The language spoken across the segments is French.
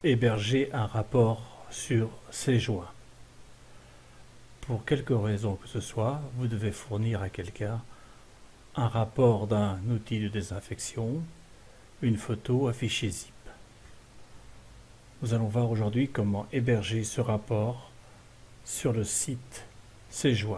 héberger un rapport sur CJoin. Pour quelque raison que ce soit, vous devez fournir à quelqu'un un rapport d'un outil de désinfection, une photo, un fichier zip. Nous allons voir aujourd'hui comment héberger ce rapport sur le site CJoin.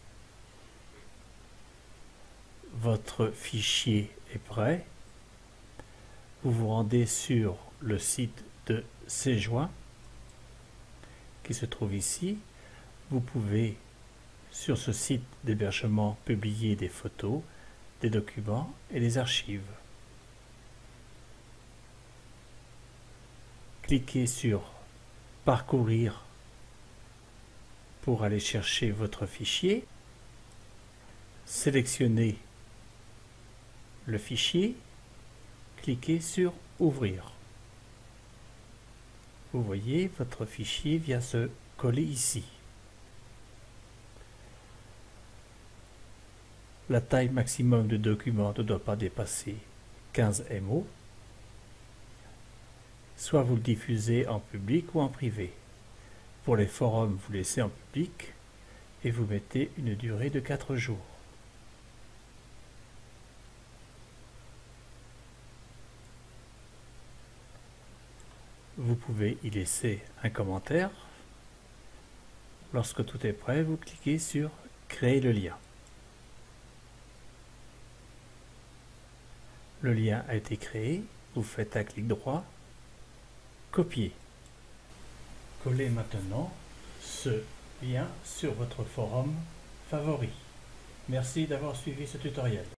Votre fichier est prêt. Vous vous rendez sur le site de CJoin qui se trouve ici. Vous pouvez sur ce site d'hébergement publier des photos, des documents et des archives. Cliquez sur Parcourir pour aller chercher votre fichier. Sélectionnez le fichier, cliquez sur Ouvrir. Vous voyez, votre fichier vient se coller ici. La taille maximum de document ne doit pas dépasser 15 MO. Soit vous le diffusez en public ou en privé. Pour les forums, vous laissez en public et vous mettez une durée de 4 jours. Vous pouvez y laisser un commentaire. Lorsque tout est prêt, vous cliquez sur Créer le lien. Le lien a été créé, vous faites un clic droit, copier. Collez maintenant ce lien sur votre forum favori. Merci d'avoir suivi ce tutoriel.